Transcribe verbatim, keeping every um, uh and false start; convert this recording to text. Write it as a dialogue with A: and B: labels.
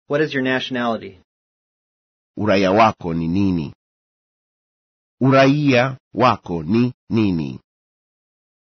A: What is your nationality?
B: Uraia wako ni nini? Uraia wako ni nini?